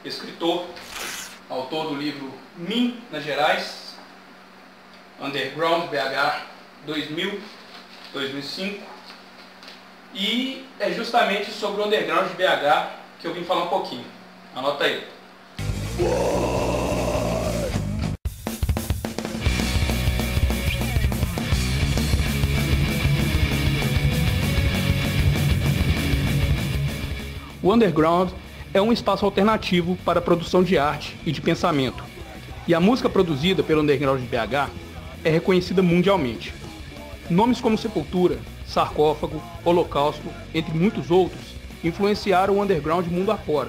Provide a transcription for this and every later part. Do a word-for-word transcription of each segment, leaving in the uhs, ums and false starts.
escritor, autor do livro Minas Gerais, Underground B H dois mil, dois mil e cinco, e é justamente sobre o Underground de B H que eu vim falar um pouquinho. Anota aí. O Underground é um espaço alternativo para a produção de arte e de pensamento. E a música produzida pelo Underground de B H é reconhecida mundialmente. Nomes como Sepultura, Sarcófago, Holocausto, entre muitos outros, influenciaram o Underground mundo afora.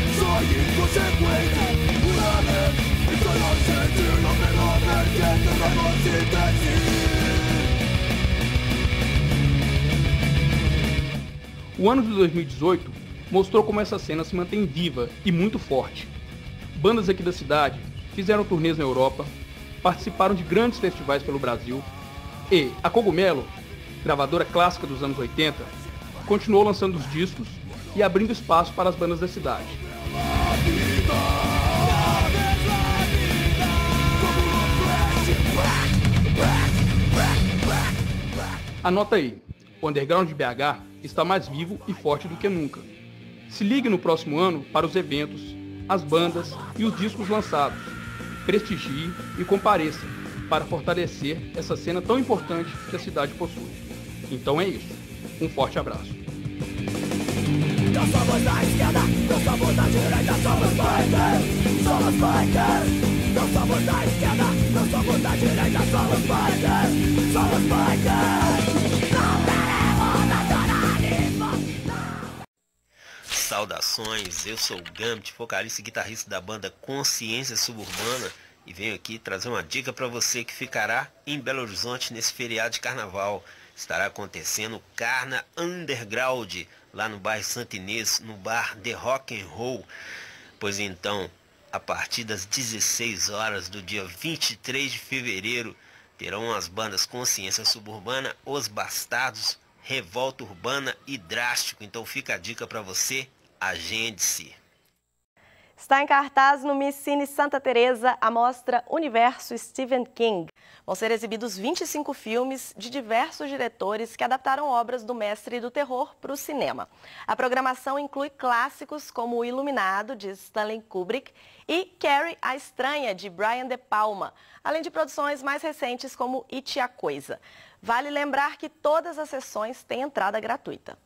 O ano de dois mil e dezoito mostrou como essa cena se mantém viva e muito forte. Bandas aqui da cidade fizeram turnês na Europa, participaram de grandes festivais pelo Brasil e a Cogumelo, gravadora clássica dos anos oitenta, continuou lançando os discos e abrindo espaço para as bandas da cidade. Anota aí, o Underground de B H está mais vivo e forte do que nunca. Se ligue no próximo ano para os eventos, as bandas e os discos lançados. Prestigie e compareça para fortalecer essa cena tão importante que a cidade possui. Então é isso. Um forte abraço. Nós somos da esquerda, nós somos da direita, somos bikers, somos bikers. Nós somos da esquerda, nós somos da direita, somos bikers, somos bikers. Saudações, eu sou o Gambit, vocalista e guitarrista da banda Consciência Suburbana, e venho aqui trazer uma dica para você que ficará em Belo Horizonte nesse feriado de carnaval. Estará acontecendo o Carna Underground, lá no bairro Santa Inês, no bar The Rock and Roll. Pois então, a partir das dezesseis horas do dia vinte e três de fevereiro, terão as bandas Consciência Suburbana, Os Bastardos, Revolta Urbana e Drástico. Então fica a dica para você, agende-se. Está em cartaz no Micine Santa Teresa a mostra Universo Stephen King. Vão ser exibidos vinte e cinco filmes de diversos diretores que adaptaram obras do mestre do terror para o cinema. A programação inclui clássicos como O Iluminado, de Stanley Kubrick, e Carrie, a Estranha, de Brian De Palma, além de produções mais recentes como It, a Coisa. Vale lembrar que todas as sessões têm entrada gratuita.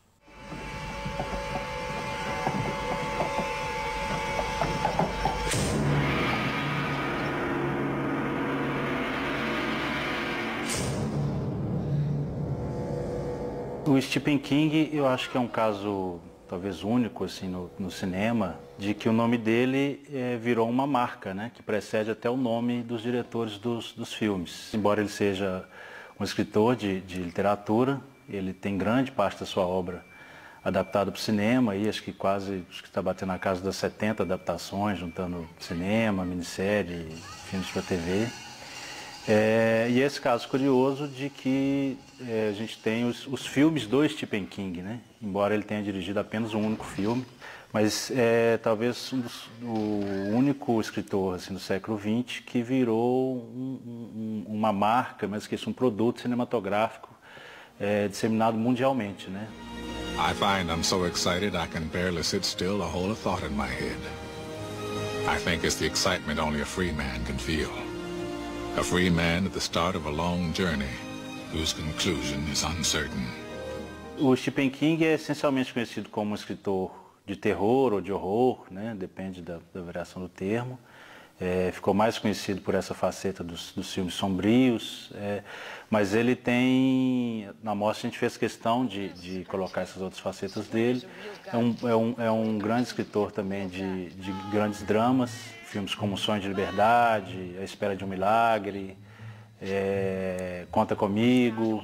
O Stephen King, eu acho que é um caso talvez único assim, no, no cinema, de que o nome dele é, virou uma marca, né, que precede até o nome dos diretores dos, dos filmes. Embora ele seja um escritor de, de literatura, ele tem grande parte da sua obra adaptada para o cinema, e acho que quase acho que está batendo na casa das setenta adaptações, juntando cinema, minissérie, filmes para T V. É, e esse caso curioso de que é, a gente tem os, os filmes do Stephen King, né? Embora ele tenha dirigido apenas um único filme, mas é talvez um dos, o único escritor assim, do século vinte que virou um, um, uma marca, mas que é um produto cinematográfico é, disseminado mundialmente, né? I find I'm so excited I can barely sit still or hold a thought in my head. I think it's the excitement only a free man can feel. A free man at the start of a long journey, whose conclusion is uncertain. O Stephen King é essencialmente conhecido como um escritor de terror ou de horror, né? Depende da, da variação do termo. É, ficou mais conhecido por essa faceta dos, dos filmes sombrios, é, mas ele tem, na mostra a gente fez questão de, de colocar essas outras facetas dele. É um, é um, é um grande escritor também de, de grandes dramas, filmes como Sonho de Liberdade, A Espera de um Milagre, é, Conta Comigo.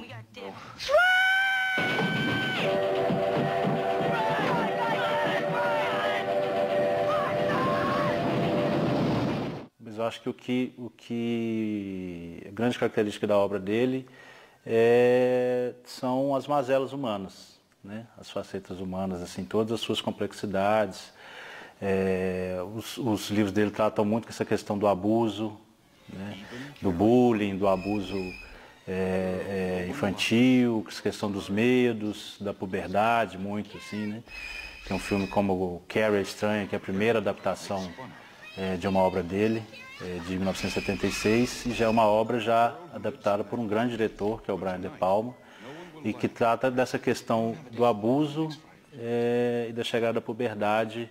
Mas eu acho que o que, o que a grande característica da obra dele é, são as mazelas humanas, né? As facetas humanas, assim, todas as suas complexidades. É, os, os livros dele tratam muito com essa questão do abuso, né, do bullying, do abuso é, é, infantil, essa questão dos medos, da puberdade, muito assim, né? Tem um filme como o Carrie Estranha, que é a primeira adaptação é, de uma obra dele, é, de mil novecentos e setenta e seis, e já é uma obra já adaptada por um grande diretor, que é o Brian De Palma, e que trata dessa questão do abuso é, e da chegada da puberdade.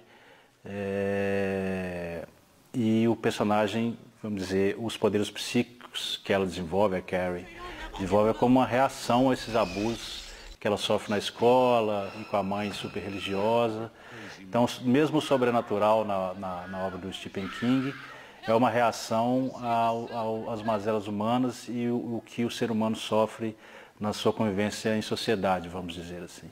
É, e o personagem, vamos dizer, os poderes psíquicos que ela desenvolve, a Carrie, desenvolve como uma reação a esses abusos que ela sofre na escola e com a mãe super religiosa. Então, mesmo o sobrenatural na, na, na obra do Stephen King é uma reação ao, ao, às mazelas humanas e o, o que o ser humano sofre na sua convivência em sociedade, vamos dizer assim.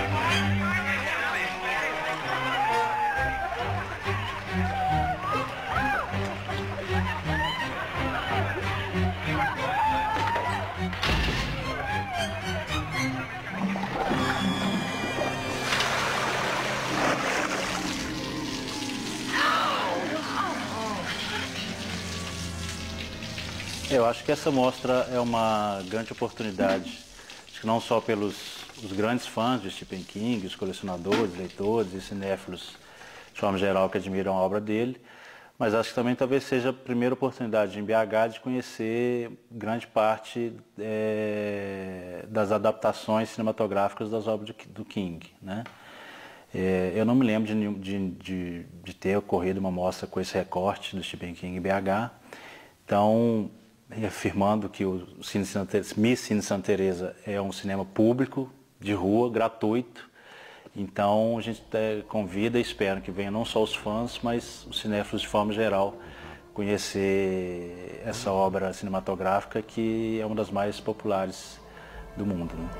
Eu acho que essa mostra é uma grande oportunidade, acho que não só pelos os grandes fãs de Stephen King, os colecionadores, leitores e cinéfilos de forma geral que admiram a obra dele, mas acho que também talvez seja a primeira oportunidade em B H de conhecer grande parte é, das adaptações cinematográficas das obras do King, né? É, eu não me lembro de, de, de, de ter ocorrido uma mostra com esse recorte do Stephen King em B H, então afirmando que o Cine Santa, Miss Cine Santa Teresa é um cinema público, de rua, gratuito. Então a gente convida e espera que venham não só os fãs, mas os cinéfilos de forma geral conhecer essa obra cinematográfica que é uma das mais populares do mundo, né?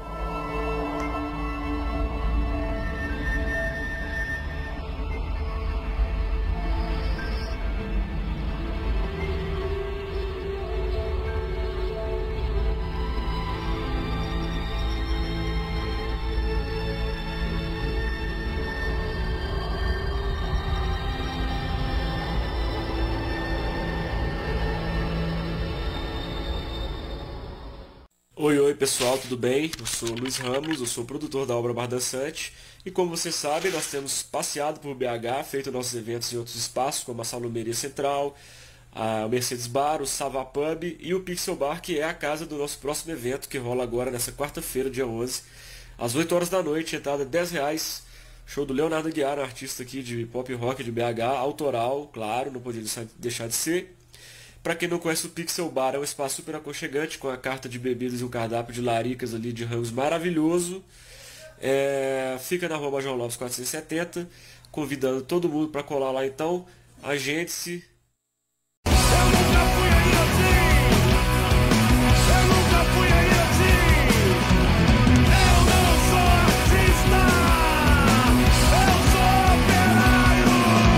Oi, oi pessoal, tudo bem? Eu sou o Luiz Ramos, eu sou produtor da obra Bar Dançante e como vocês sabem, nós temos passeado por B H, feito nossos eventos em outros espaços, como a Salumeria Central, a Mercedes Bar, o Sava Pub e o Pixel Bar, que é a casa do nosso próximo evento, que rola agora nessa quarta-feira, dia onze, às oito horas da noite, entrada dez reais, show do Leonardo Aguiar, artista aqui de pop rock de B H, autoral, claro, não podia deixar de ser. Para quem não conhece, o Pixel Bar é um espaço super aconchegante, com a carta de bebidas e um cardápio de laricas ali de ramos maravilhoso. É, fica na rua Major Lopes quatrocentos e setenta, convidando todo mundo para colar lá então. Agende-se. Eu nunca fui aí assim. Eu nunca fui aí assim. Eu não sou artista. Eu sou operário.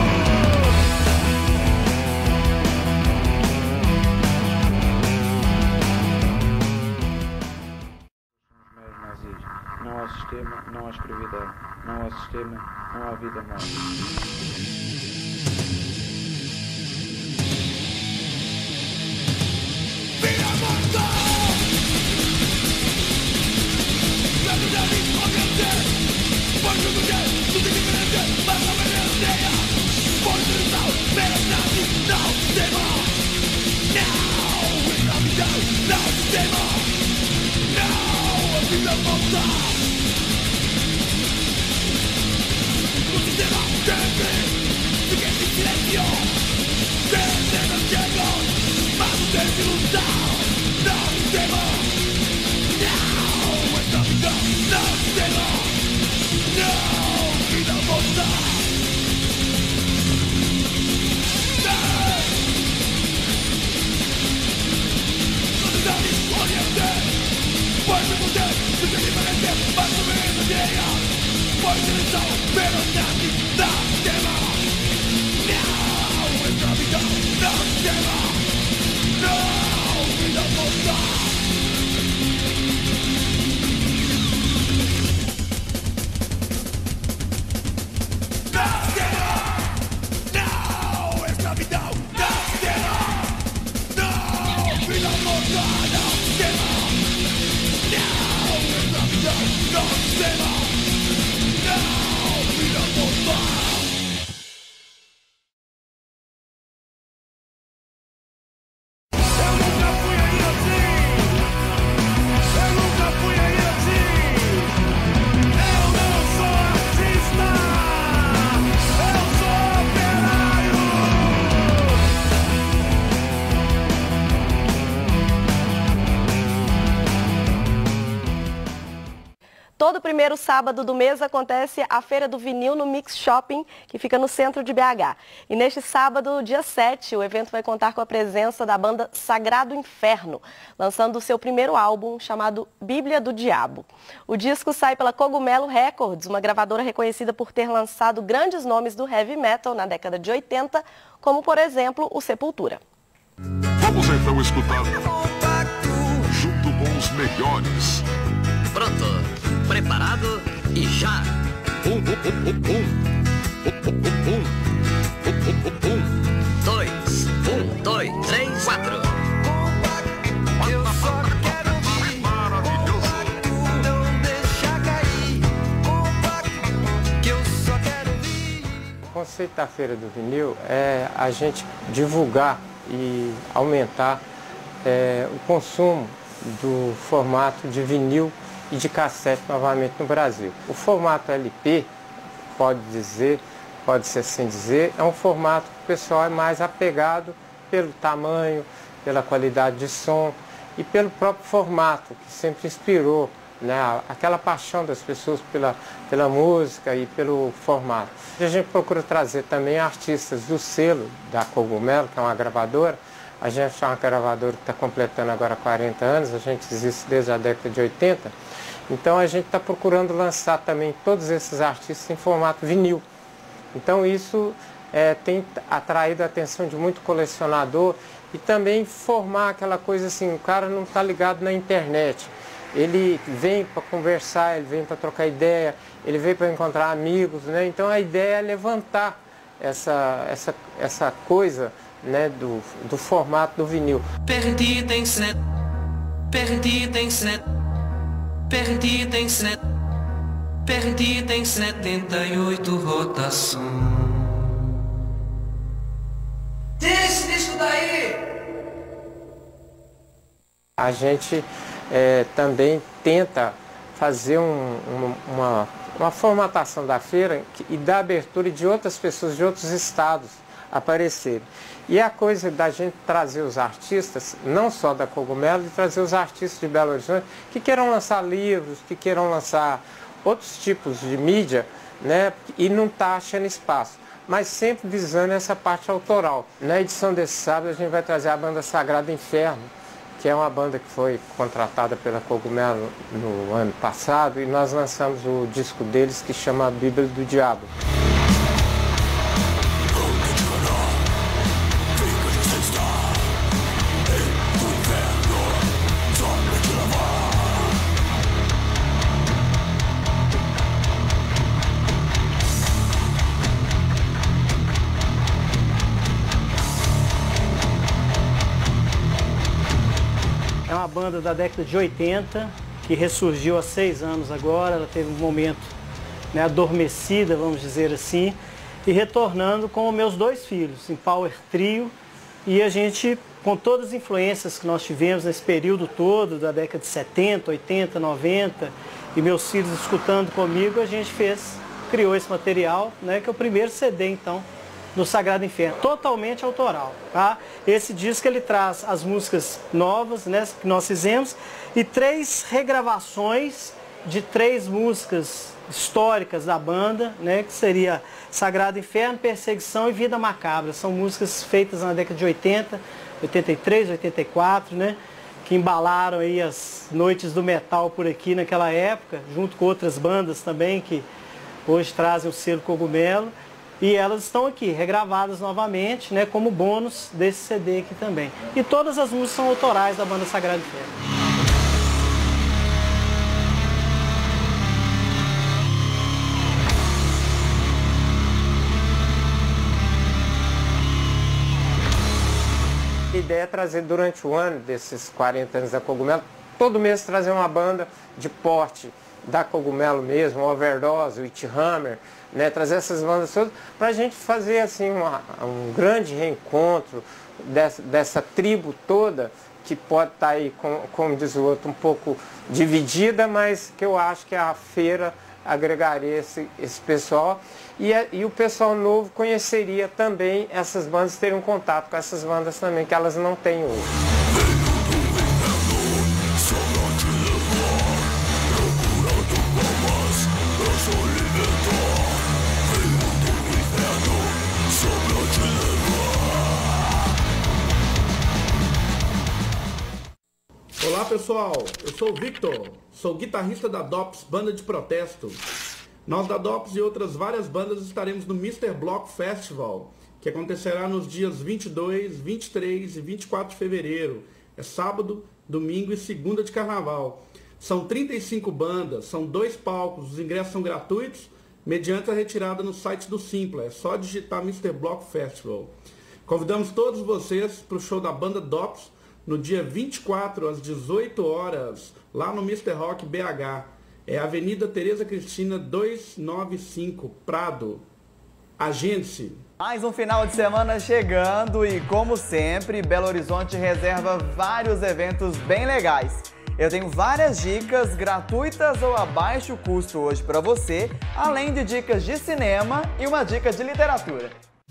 Não há sistema, não há escravidão. Não há sistema, não há vida mais. primeiro sábado do mês acontece a Feira do Vinil no Mix Shopping, que fica no centro de B H. E neste sábado, dia sete, o evento vai contar com a presença da banda Sagrado Inferno, lançando o seu primeiro álbum chamado Bíblia do Diabo. O disco sai pela Cogumelo Records, uma gravadora reconhecida por ter lançado grandes nomes do heavy metal na década de oitenta, como por exemplo o Sepultura. Vamos então escutar junto com os melhores. Pronto, preparado e já. Um, um, um, um. Um, um, um, dois, um, dois, três, quatro. Eu só quero ouvir. Compacto, não deixa cair. Compacto, que eu só quero ouvir. O conceito da Feira do Vinil é a gente divulgar e aumentar é, o consumo do formato de vinil e de cassete novamente no Brasil. O formato L P, pode dizer, pode ser assim dizer, é um formato que o pessoal é mais apegado pelo tamanho, pela qualidade de som e pelo próprio formato, que sempre inspirou, né, aquela paixão das pessoas pela, pela música e pelo formato. E a gente procura trazer também artistas do selo da Cogumelo, que é uma gravadora. A gente é uma gravadora que está completando agora quarenta anos, a gente existe desde a década de oitenta. Então a gente está procurando lançar também todos esses artistas em formato vinil. Então isso é, tem atraído a atenção de muito colecionador e também formar aquela coisa assim, o cara não está ligado na internet. Ele vem para conversar, ele vem para trocar ideia, ele vem para encontrar amigos, né? Então a ideia é levantar essa, essa, essa coisa, né, do, do formato do vinil. Perdida em set, perdida em set, perdida em set, perdida em setenta e oito rotações. Tira esse disco daí! A gente é, também tenta fazer um, uma, uma formatação da feira e dar abertura de outras pessoas de outros estados aparecerem. E a coisa da gente trazer os artistas, não só da Cogumelo, e trazer os artistas de Belo Horizonte que queiram lançar livros, que queiram lançar outros tipos de mídia, né, e não está achando espaço, mas sempre visando essa parte autoral. Na edição desse sábado a gente vai trazer a banda Sagrado Inferno, que é uma banda que foi contratada pela Cogumelo no ano passado, e nós lançamos o disco deles que chama Bíblia do Diabo. É uma banda da década de oitenta, que ressurgiu há seis anos agora. Ela teve um momento, né, adormecida, vamos dizer assim, e retornando com meus dois filhos, em Power Trio. E a gente, com todas as influências que nós tivemos nesse período todo, da década de setenta, oitenta, noventa, e meus filhos escutando comigo, a gente fez, criou esse material, né, que é o primeiro C D, então, do Sagrado Inferno, totalmente autoral, tá? Esse disco ele traz as músicas novas, né, que nós fizemos, e três regravações de três músicas históricas da banda, né, que seria Sagrado Inferno, Perseguição e Vida Macabra. São músicas feitas na década de oitenta, oitenta e três, oitenta e quatro, né, que embalaram aí as noites do metal por aqui naquela época, junto com outras bandas também que hoje trazem o selo Cogumelo. E elas estão aqui, regravadas novamente, né, como bônus desse C D aqui também. E todas as músicas são autorais da banda Sagrado Inferno. A ideia é trazer durante o ano, desses quarenta anos da Cogumelo, todo mês trazer uma banda de porte da Cogumelo mesmo, Overdose, Witchhammer, né, trazer essas bandas todas para a gente fazer assim uma, um grande reencontro dessa, dessa tribo toda, que pode estar aí, com, como diz o outro, um pouco dividida, mas que eu acho que a feira agregaria esse, esse pessoal e, e o pessoal novo conheceria também essas bandas, teriam contato com essas bandas também, que elas não têm hoje. Só não te levar, procura tu comando. pessoal, eu sou o Victor, sou guitarrista da D O P S, banda de protesto. Nós da D O P S e outras várias bandas estaremos no mister Block Festival, que acontecerá nos dias vinte e dois, vinte e três e vinte e quatro de fevereiro. É sábado, domingo e segunda de carnaval. São trinta e cinco bandas, são dois palcos, os ingressos são gratuitos, mediante a retirada no site do Simpla. É só digitar mister Block Festival. Convidamos todos vocês para o show da banda D O P S no dia vinte e quatro, às dezoito horas, lá no mister Rock B H. É Avenida Tereza Cristina duzentos e noventa e cinco, Prado. Agende-se. Mais um final de semana chegando e, como sempre, Belo Horizonte reserva vários eventos bem legais. Eu tenho várias dicas gratuitas ou a baixo custo hoje para você, além de dicas de cinema e uma dica de literatura.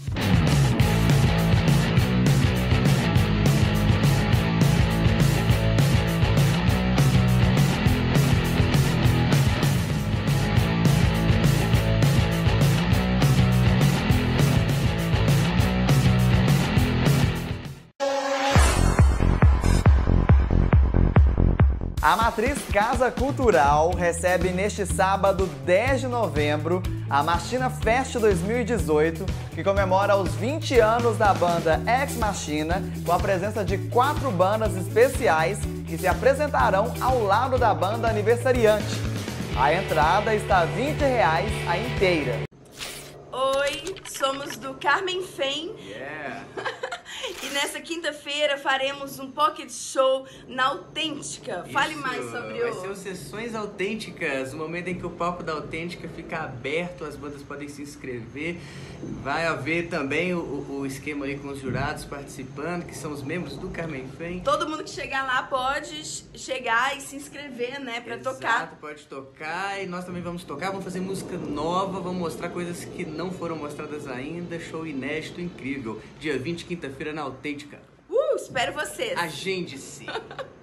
A Matriz Casa Cultural recebe neste sábado, dez de novembro, a Machina Fest dois mil e dezoito, que comemora os vinte anos da banda Ex Machina, com a presença de quatro bandas especiais que se apresentarão ao lado da banda aniversariante. A entrada está a vinte reais a inteira. Oi, somos do Carmen Fem. Yeah. E nessa quinta-feira faremos um pocket show na Autêntica. Isso, Fale mais sobre vai o... ser o Sessões Autênticas, o momento em que o palco da Autêntica fica aberto, as bandas podem se inscrever. Vai haver também o, o esquema aí com os jurados participando, que são os membros do Carmen Fem. Todo mundo que chegar lá pode chegar e se inscrever, né, pra Exato, tocar. pode tocar e nós também vamos tocar, vamos fazer música nova, vamos mostrar coisas que não foram mostradas ainda, show inédito, incrível. Dia vinte, quinta-feira, na Autêntica. Uh, espero vocês. Agende-se.